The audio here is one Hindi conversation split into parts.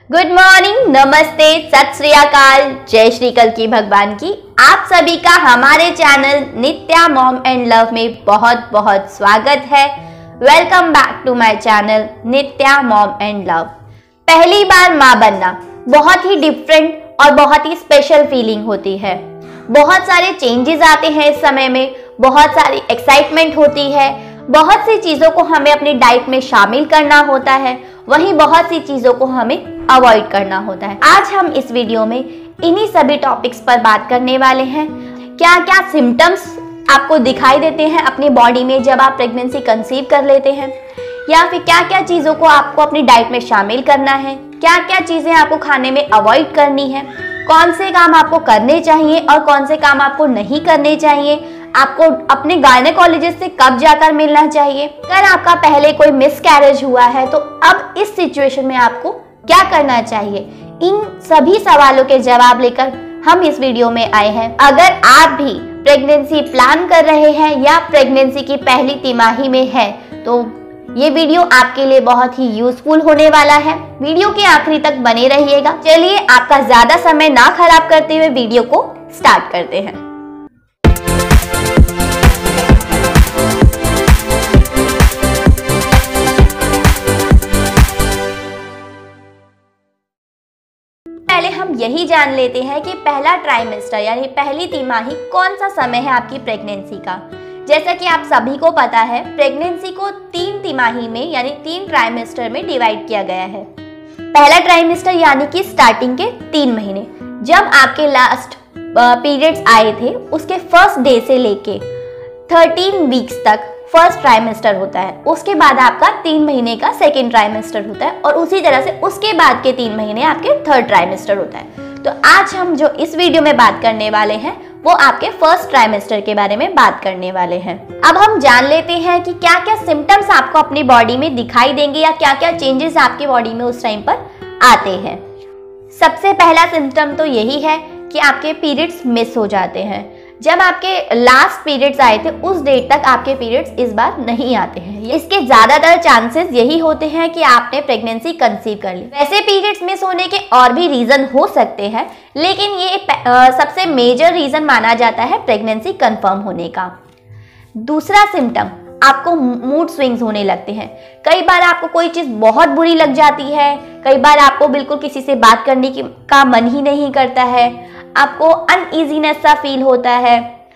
गुड मॉर्निंग, नमस्ते, सत श्री अकाल, जय श्री कल की भगवान की। आप सभी का हमारे channel Nitya mom and love में बहुत बहुत स्वागत है। Welcome back to my channel Nitya mom and love. पहली बार माँ बनना बहुत ही डिफरेंट और बहुत ही स्पेशल फीलिंग होती है। बहुत सारे चेंजेस आते हैं इस समय में, बहुत सारी एक्साइटमेंट होती है, बहुत सी चीज़ों को हमें अपनी डाइट में शामिल करना होता है, वहीं बहुत सी चीज़ों को हमें अवॉइड करना होता है। आज हम इस वीडियो में इन्हीं सभी टॉपिक्स पर बात करने वाले हैं। क्या क्या सिम्टम्स आपको दिखाई देते हैं अपनी बॉडी में जब आप प्रेगनेंसी कंसीव कर लेते हैं, या फिर क्या क्या चीज़ों को आपको अपनी डाइट में शामिल करना है, क्या क्या चीज़ें आपको खाने में अवॉइड करनी है, कौन से काम आपको करने चाहिए और कौन से काम आपको नहीं करने चाहिए, आपको अपने गायनेकोलॉजिस्ट से कब जाकर मिलना चाहिए, अगर आपका पहले कोई मिसकैरेज हुआ है तो अब इस सिचुएशन में आपको क्या करना चाहिए। इन सभी सवालों के जवाब लेकर हम इस वीडियो में आए हैं। अगर आप भी प्रेगनेंसी प्लान कर रहे हैं या प्रेगनेंसी की पहली तिमाही में है तो ये वीडियो आपके लिए बहुत ही यूजफुल होने वाला है। वीडियो के आखिरी तक बने रहिएगा। चलिए आपका ज्यादा समय ना खराब करते हुए वीडियो को स्टार्ट करते हैं। पहले हम यही जान लेते हैं कि पहला ट्राइमेस्टर यानी पहली तिमाही कौन सा समय है आपकी प्रेगनेंसी का। जैसा कि आप सभी को पता है, प्रेगनेंसी को 3 तिमाही में यानी 3 ट्राइमेस्टर में डिवाइड किया गया है। पहला ट्राइमेस्टर यानी कि स्टार्टिंग के 3 महीने, जब आपके लास्ट पीरियड्स आए थे उसके फर्स्ट डे से लेके 13 वीक्स तक फर्स्ट ट्राइमेस्टर होता है। उसके बाद आपका 3 महीने का सेकेंड ट्राइमेस्टर होता है और उसी तरह से उसके बाद के 3 महीने आपके थर्ड ट्राइमेस्टर होता है। तो आज हम जो इस वीडियो में बात करने वाले हैं वो आपके फर्स्ट ट्राइमेस्टर के बारे में बात करने वाले हैं। अब हम जान लेते हैं कि क्या क्या सिम्टम्स आपको अपनी बॉडी में दिखाई देंगे या क्या क्या चेंजेस आपकी बॉडी में उस टाइम पर आते हैं। सबसे पहला सिम्टम तो यही है कि आपके पीरियड्स मिस हो जाते हैं। जब आपके लास्ट पीरियड्स आए थे उस डेट तक आपके पीरियड्स इस बार नहीं आते हैं। इसके ज्यादातर चांसेस यही होते हैं कि आपने प्रेगनेंसी कंसीव कर ली। वैसे पीरियड्स मिस होने के और भी रीजन हो सकते हैं, लेकिन ये सबसे मेजर रीजन माना जाता है प्रेगनेंसी कंफर्म होने का। दूसरा सिम्टम, आपको मूड स्विंग्स होने लगते हैं। कई बार आपको कोई चीज़ बहुत बुरी लग जाती है, कई बार आपको बिल्कुल किसी से बात करने का मन ही नहीं करता है, आपको अनईजीनेस सा फील होता है,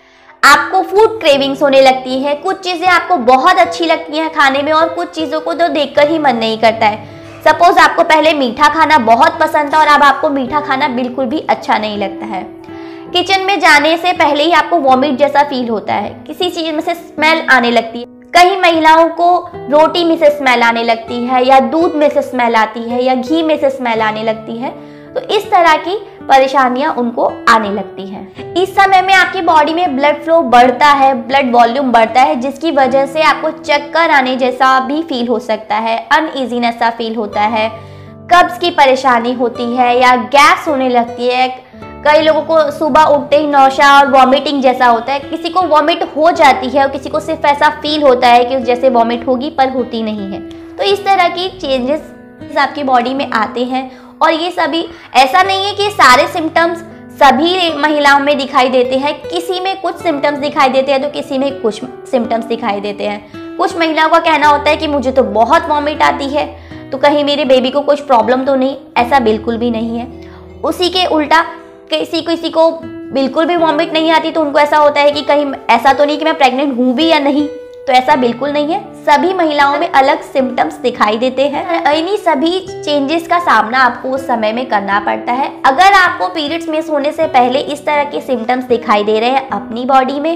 आपको फूड क्रेविंग्स होने लगती है। कुछ चीज़ें आपको बहुत अच्छी लगती हैं खाने में और कुछ चीज़ों को तो देखकर ही मन नहीं करता है। सपोज आपको पहले मीठा खाना बहुत पसंद था और अब आपको मीठा खाना बिल्कुल भी अच्छा नहीं लगता है। किचन में जाने से पहले ही आपको वॉमिट जैसा फील होता है, किसी चीज़ में से स्मेल आने लगती है। कई महिलाओं को रोटी में से स्मेल आने लगती है, या दूध में से स्मेल आती है, या घी में से स्मेल आने लगती है। तो इस तरह की परेशानियां उनको आने लगती हैं। इस समय में आपकी बॉडी में ब्लड फ्लो बढ़ता है, ब्लड वॉल्यूम बढ़ता है, जिसकी वजह से आपको चक्कर आने जैसा भी फील हो सकता है, अनईजीनेस सा फील होता है, कब्ज की परेशानी होती है या गैस होने लगती है। कई लोगों को सुबह उठते ही नौशा और वॉमिटिंग जैसा होता है, किसी को वॉमिट हो जाती है और किसी को सिर्फ ऐसा फील होता है कि जैसे वॉमिट होगी पर होती नहीं है। तो इस तरह की चेंजेस आपकी बॉडी में आते हैं और ये सभी, ऐसा नहीं है कि सारे सिम्टम्स सभी महिलाओं में दिखाई देते हैं। किसी में कुछ सिम्टम्स दिखाई देते हैं तो किसी में कुछ सिम्टम्स दिखाई देते हैं। कुछ महिलाओं का कहना होता है कि मुझे तो बहुत वॉमिट आती है, तो कहीं मेरे बेबी को कुछ प्रॉब्लम तो नहीं। ऐसा बिल्कुल भी नहीं है। उसी के उल्टा किसी को बिल्कुल भी वॉमिट नहीं आती तो उनको ऐसा होता है कि कहीं ऐसा तो नहीं कि मैं प्रेग्नेंट हूँ भी या नहीं। तो ऐसा बिल्कुल नहीं है। सभी महिलाओं में अलग सिम्टम्स दिखाई देते हैं। इन्हीं सभी चेंजेस का सामना आपको उस समय में करना पड़ता है। अगर आपको पीरियड्स मिस होने से पहले इस तरह के सिम्टम्स दिखाई दे रहे हैं अपनी बॉडी में,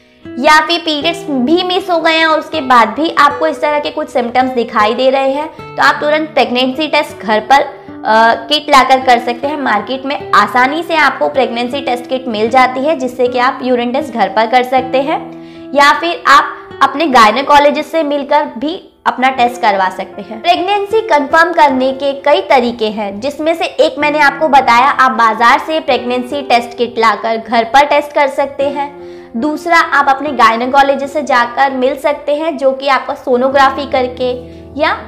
या फिर पीरियड्स भी मिस हो गए हैं और उसके बाद भी आपको इस तरह के कुछ सिम्टम्स दिखाई दे रहे हैं, तो आप तुरंत प्रेगनेंसी टेस्ट घर पर किट लाकर कर सकते हैं। मार्केट में आसानी से आपको प्रेगनेंसी टेस्ट किट मिल जाती है, जिससे कि आप यूरिन टेस्ट घर पर कर सकते हैं, या फिर आप अपने गायनेकोलॉजिस्ट से मिलकर भी अपना टेस्ट करवा सकते हैं। प्रेगनेंसी कंफर्म करने के कई तरीके हैं, जिसमें से एक मैंने आपको बताया, आप बाजार से प्रेगनेंसी टेस्ट किट लाकर घर पर टेस्ट कर सकते हैं। दूसरा, आप अपने गायनेकोलॉजिस्ट से जाकर मिल सकते हैं, जो कि आपका सोनोग्राफी करके या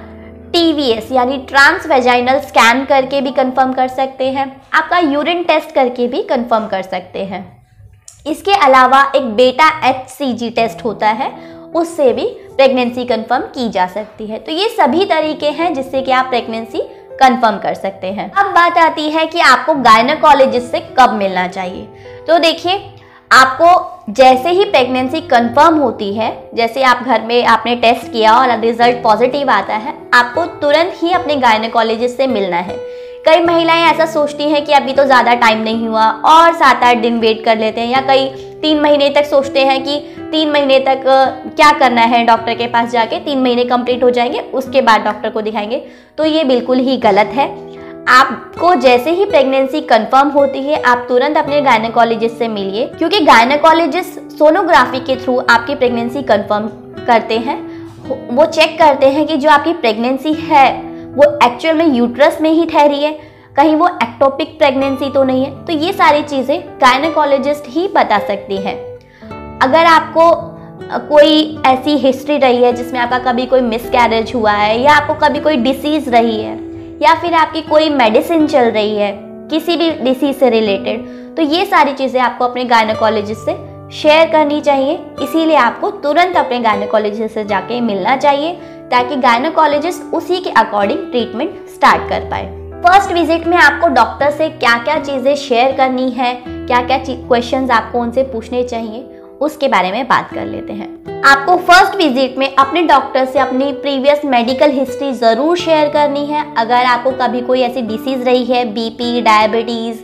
TVS यानी ट्रांस वेजाइनल स्कैन करके भी कंफर्म कर सकते हैं, आपका यूरिन टेस्ट करके भी कंफर्म कर सकते हैं। इसके अलावा एक बेटा HCG टेस्ट होता है, उससे भी प्रेगनेंसी कंफर्म की जा सकती है। तो ये सभी तरीके हैं जिससे कि आप प्रेगनेंसी कंफर्म कर सकते हैं। अब बात आती है कि आपको गायनेकोलॉजिस्ट से कब मिलना चाहिए। तो देखिए, आपको जैसे ही प्रेगनेंसी कंफर्म होती है, जैसे आप घर में आपने टेस्ट किया और रिजल्ट पॉजिटिव आता है, आपको तुरंत ही अपने गायनेकोलॉजिस्ट से मिलना है। कई महिलाएं ऐसा सोचती हैं कि अभी तो ज़्यादा टाइम नहीं हुआ और 7-8 दिन वेट कर लेते हैं, या कई 3 महीने तक सोचते हैं कि 3 महीने तक क्या करना है, डॉक्टर के पास जाके 3 महीने कंप्लीट हो जाएंगे उसके बाद डॉक्टर को दिखाएंगे। तो ये बिल्कुल ही गलत है। आपको जैसे ही प्रेगनेंसी कंफर्म होती है, आप तुरंत अपने गायनेकोलॉजिस्ट से मिलिए, क्योंकि गायनेकोलॉजिस्ट सोनोग्राफी के थ्रू आपकी प्रेगनेंसी कंफर्म करते हैं। वो चेक करते हैं कि जो आपकी प्रेगनेंसी है वो एक्चुअल में यूट्रस में ही ठहरी है, कहीं वो एक्टोपिक प्रेगनेंसी तो नहीं है। तो ये सारी चीज़ें गायनेकोलॉजिस्ट ही बता सकती हैं। अगर आपको कोई ऐसी हिस्ट्री रही है जिसमें आपका कभी कोई मिसकैरेज हुआ है, या आपको कभी कोई डिसीज़ रही है, या फिर आपकी कोई मेडिसिन चल रही है किसी भी डिसीज से रिलेटेड, तो ये सारी चीज़ें आपको अपने गायनेकोलॉजिस्ट से शेयर करनी चाहिए। इसीलिए आपको तुरंत अपने गायनेकोलॉजिस्ट से जाके मिलना चाहिए, ताकि गायनेकोलॉजिस्ट उसी के अकॉर्डिंग ट्रीटमेंट स्टार्ट कर पाए। फर्स्ट विजिट में आपको डॉक्टर से क्या क्या चीज़ें शेयर करनी है, क्या क्या क्वेश्चंस आपको उनसे पूछने चाहिए, उसके बारे में बात कर लेते हैं। आपको फर्स्ट विजिट में अपने डॉक्टर से अपनी प्रीवियस मेडिकल हिस्ट्री ज़रूर शेयर करनी है। अगर आपको कभी कोई ऐसी डिसीज़ रही है, BP, डायबिटीज़,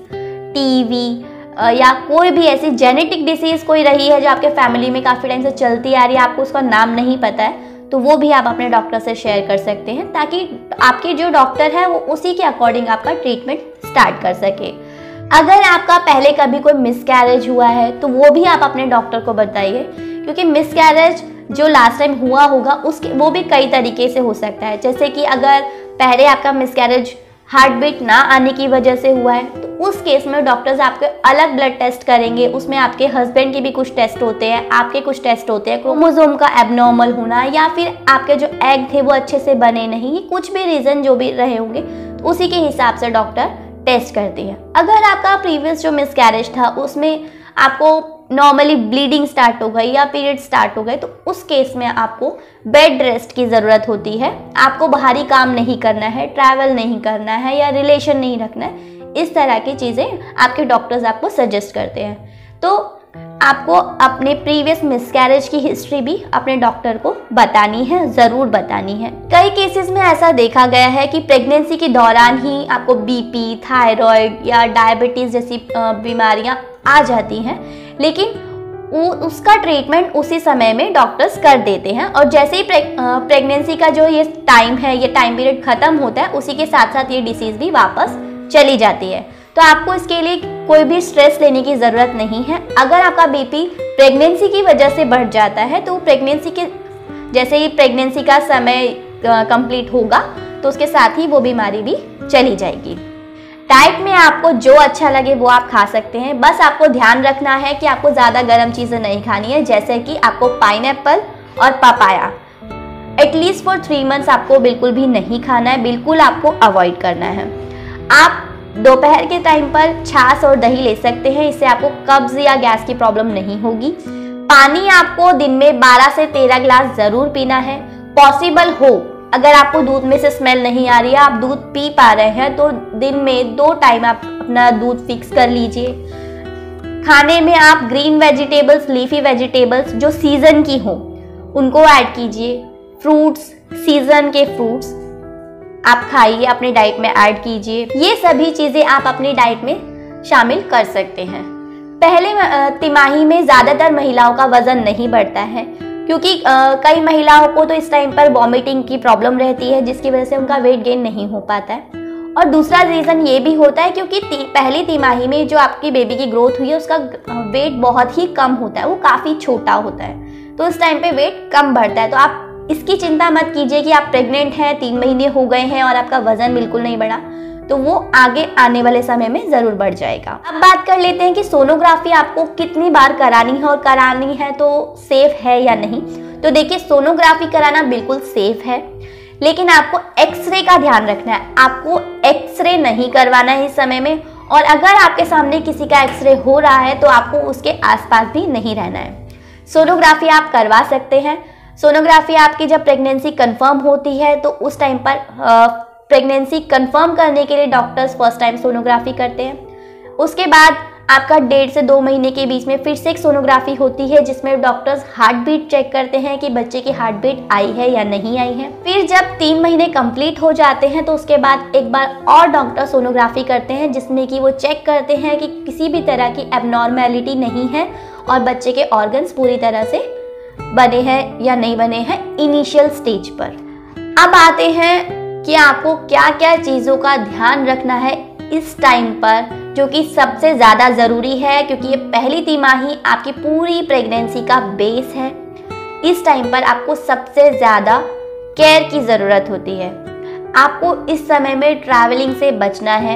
TB या कोई भी ऐसी जेनेटिक डिसीज़ कोई रही है जो आपके फैमिली में काफ़ी टाइम से चलती आ रही है, आपको उसका नाम नहीं पता है, तो वो भी आप अपने डॉक्टर से शेयर कर सकते हैं, ताकि आपके जो डॉक्टर है वो उसी के अकॉर्डिंग आपका ट्रीटमेंट स्टार्ट कर सके। अगर आपका पहले कभी कोई मिसकैरेज हुआ है तो वो भी आप अपने डॉक्टर को बताइए, क्योंकि मिसकैरेज जो लास्ट टाइम हुआ होगा उसके वो भी कई तरीके से हो सकता है। जैसे कि अगर पहले आपका मिसकैरेज हार्ट बीट ना आने की वजह से हुआ है, तो उस केस में डॉक्टर्स आपके अलग ब्लड टेस्ट करेंगे, उसमें आपके हस्बैंड के भी कुछ टेस्ट होते हैं, आपके कुछ टेस्ट होते हैं, क्रोमोसोम का एबनॉर्मल होना, या फिर आपके जो एग थे वो अच्छे से बने नहीं, कुछ भी रीज़न जो भी रहे होंगे, तो उसी के हिसाब से डॉक्टर टेस्ट करते हैं। अगर आपका प्रीवियस जो मिसकैरेज था उसमें आपको नॉर्मली ब्लीडिंग स्टार्ट हो गई या पीरियड स्टार्ट हो गए, तो उस केस में आपको बेड रेस्ट की ज़रूरत होती है। आपको बाहरी काम नहीं करना है, ट्रैवल नहीं करना है, या रिलेशन नहीं रखना है। इस तरह की चीज़ें आपके डॉक्टर्स आपको सजेस्ट करते हैं। तो आपको अपने प्रीवियस मिसकैरेज की हिस्ट्री भी अपने डॉक्टर को बतानी है, ज़रूर बतानी है। कई केसेस में ऐसा देखा गया है कि प्रेगनेंसी के दौरान ही आपको BP, थायराइड या डायबिटीज़ जैसी बीमारियां आ जाती हैं, लेकिन उसका ट्रीटमेंट उसी समय में डॉक्टर्स कर देते हैं, और जैसे ही प्रेगनेंसी का जो ये टाइम है, ये टाइम पीरियड ख़त्म होता है, उसी के साथ साथ ये डिसीज़ भी वापस चली जाती है। तो आपको इसके लिए कोई भी स्ट्रेस लेने की ज़रूरत नहीं है। अगर आपका BP प्रेगनेंसी की वजह से बढ़ जाता है, तो प्रेगनेंसी के जैसे ही प्रेगनेंसी का समय कंप्लीट होगा, तो उसके साथ ही वो बीमारी भी चली जाएगी। डाइट में आपको जो अच्छा लगे वो आप खा सकते हैं, बस आपको ध्यान रखना है कि आपको ज़्यादा गर्म चीज़ें नहीं खानी है, जैसे कि आपको पाइनएप्पल और पपाया एटलीस्ट फॉर 3 मंथ्स आपको बिल्कुल भी नहीं खाना है, बिल्कुल आपको अवॉइड करना है। आप दोपहर के टाइम पर छाछ और दही ले सकते हैं, इससे आपको कब्ज या गैस की प्रॉब्लम नहीं होगी। पानी आपको दिन में 12 से 13 गिलास ज़रूर पीना है। पॉसिबल हो, अगर आपको दूध में से स्मेल नहीं आ रही है, आप दूध पी पा रहे हैं, तो दिन में 2 टाइम आप अपना दूध फिक्स कर लीजिए। खाने में आप ग्रीन वेजिटेबल्स, लीफी वेजिटेबल्स जो सीजन की हो उनको ऐड कीजिए। फ्रूट्स, सीजन के फ्रूट्स आप खाइए, अपनी डाइट में ऐड कीजिए। ये सभी चीज़ें आप अपनी डाइट में शामिल कर सकते हैं। पहले तिमाही में ज़्यादातर महिलाओं का वज़न नहीं बढ़ता है, क्योंकि कई महिलाओं को तो इस टाइम पर वॉमिटिंग की प्रॉब्लम रहती है, जिसकी वजह से उनका वेट गेन नहीं हो पाता है। और दूसरा रीज़न ये भी होता है क्योंकि पहली तिमाही में जो आपकी बेबी की ग्रोथ हुई है उसका वेट बहुत ही कम होता है, वो काफ़ी छोटा होता है, तो उस टाइम पे वेट कम बढ़ता है। तो आप इसकी चिंता मत कीजिए कि आप प्रेग्नेंट हैं, 3 महीने हो गए हैं और आपका वजन बिल्कुल नहीं बढ़ा, तो वो आगे आने वाले समय में ज़रूर बढ़ जाएगा। अब बात कर लेते हैं कि सोनोग्राफी आपको कितनी बार करानी है, और करानी है तो सेफ है या नहीं। तो देखिए, सोनोग्राफी कराना बिल्कुल सेफ है। लेकिन आपको एक्सरे का ध्यान रखना है, आपको एक्सरे नहीं करवाना है इस समय में। और अगर आपके सामने किसी का एक्सरे हो रहा है तो आपको उसके आसपास भी नहीं रहना है। सोनोग्राफी आप करवा सकते हैं। सोनोग्राफी आपकी जब प्रेगनेंसी कंफर्म होती है तो उस टाइम पर प्रेगनेंसी कंफर्म करने के लिए डॉक्टर्स फर्स्ट टाइम सोनोग्राफी करते हैं। उसके बाद आपका 1.5 से 2 महीने के बीच में फिर से एक सोनोग्राफी होती है जिसमें डॉक्टर्स हार्ट बीट चेक करते हैं कि बच्चे की हार्ट बीट आई है या नहीं आई है। फिर जब 3 महीने कंप्लीट हो जाते हैं तो उसके बाद एक बार और डॉक्टर सोनोग्राफी करते हैं जिसमें कि वो चेक करते हैं कि किसी भी तरह की एबनॉर्मेलिटी नहीं है और बच्चे के ऑर्गन्स पूरी तरह से बने हैं या नहीं बने हैं इनिशियल स्टेज पर। अब आते हैं कि आपको क्या क्या चीज़ों का ध्यान रखना है इस टाइम पर, जो कि सबसे ज़्यादा ज़रूरी है क्योंकि ये पहली तिमाही आपकी पूरी प्रेगनेंसी का बेस है। इस टाइम पर आपको सबसे ज़्यादा केयर की ज़रूरत होती है। आपको इस समय में ट्रैवलिंग से बचना है।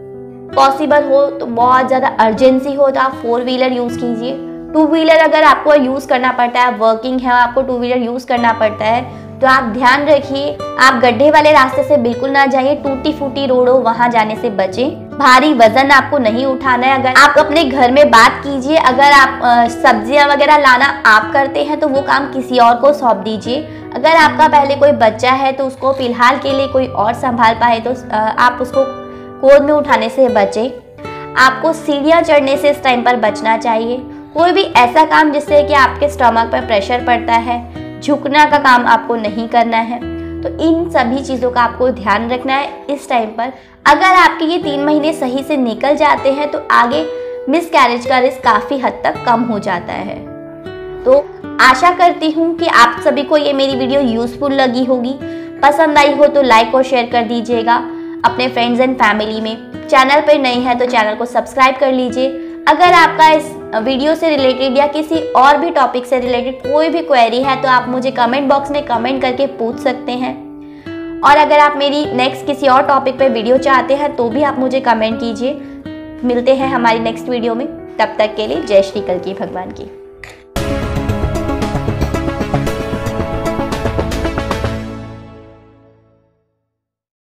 पॉसिबल हो तो बहुत ज़्यादा अर्जेंसी हो तो आप 4 व्हीलर यूज़ कीजिए। 2 व्हीलर अगर आपको यूज़ करना पड़ता है, वर्किंग है, आपको 2 व्हीलर यूज़ करना पड़ता है तो आप ध्यान रखिए आप गड्ढे वाले रास्ते से बिल्कुल ना जाइए। टूटी फूटी रोड हो वहां जाने से बचें। भारी वजन आपको नहीं उठाना है। अगर आप अपने घर में बात कीजिए, अगर आप सब्जियां वगैरह लाना आप करते हैं तो वो काम किसी और को सौंप दीजिए। अगर आपका पहले कोई बच्चा है तो उसको फिलहाल के लिए कोई और संभाल पाए तो आप उसको गोद में उठाने से बचें। आपको सीढ़ियाँ चढ़ने से इस टाइम पर बचना चाहिए। कोई भी ऐसा काम जिससे कि आपके स्टमक पर प्रेशर पड़ता है, झुकना का काम आपको नहीं करना है। तो इन सभी चीज़ों का आपको ध्यान रखना है इस टाइम पर। अगर आपके ये 3 महीने सही से निकल जाते हैं तो आगे मिसकैरेज का रिस्क काफ़ी हद तक कम हो जाता है। तो आशा करती हूँ कि आप सभी को ये मेरी वीडियो यूज़फुल लगी होगी। पसंद आई हो तो लाइक और शेयर कर दीजिएगा अपने फ्रेंड्स एंड फैमिली में। चैनल पर नए हैं तो चैनल को सब्सक्राइब कर लीजिए। अगर आपका इस वीडियो से रिलेटेड या किसी और भी टॉपिक से रिलेटेड कोई भी क्वेरी है तो आप मुझे कमेंट बॉक्स में कमेंट करके पूछ सकते हैं। और अगर आप मेरी नेक्स्ट किसी और टॉपिक पे वीडियो चाहते हैं तो भी आप मुझे कमेंट कीजिए। मिलते हैं हमारी नेक्स्ट वीडियो में, तब तक के लिए जय श्री कल्की भगवान की।